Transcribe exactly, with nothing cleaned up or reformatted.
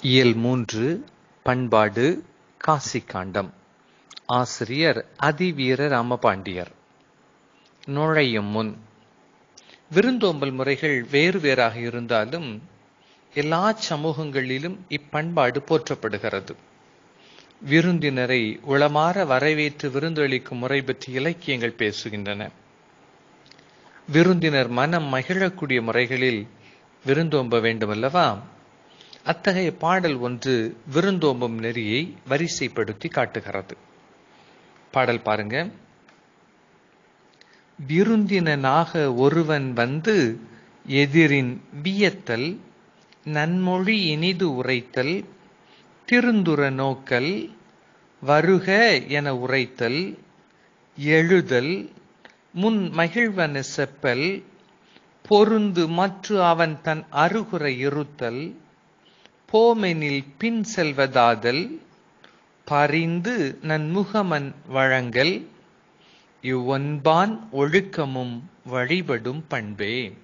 இயல் மூன்று பண்பாடு காசிக்காண்டம். ஆசிரியர் அதிவீர ராமபாண்டியர். நுழையும் முன். விருந்தோம்பல் முறைகள் வேறு வேறாக இருந்தாலும் எல்லா சமூகங்களிலும் இப்பண்பாடு போற்றப்படுகிறது. விருந்தினரை உளமாற வரவேற்று விருந்தளிக்கும் முறை பற்றி இலக்கியங்கள் பேசுகின்றன. விருந்தினர் மனம் மகிழக்கூடிய முறைகளில் விருந்தோம்ப வேண்டுமல்லவா? அத்தகைய பாடல் ஒன்று விருந்தோம்பும் நெறியை வரிசைப்படுத்தி காட்டுகிறது. பாடல் பாருங்க. விருந்தினனாக ஒருவன் வந்து எதிரின் வியத்தல், நன்மொழி இனிது உரைத்தல், திருந்துர நோக்கல், வருக என உரைத்தல், எழுதல், முன் மகிழ்வன செப்பல், பொருந்து மற்று அவன் தன் அருகுற இருத்தல், போமெனில் பின் செல்வதாதல், பரிந்து நன்முகமன் வழங்கல், இவ்வொன்பான் ஒழுக்கமும் வழிபடும் பண்பே.